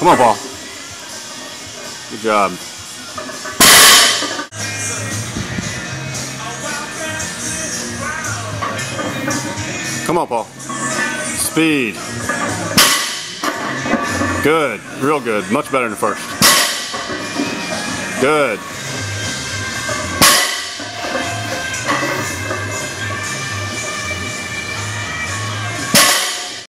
Come on, Paul. Good job. Come on, Paul. Speed. Good. Real good. Much better than the first. Good.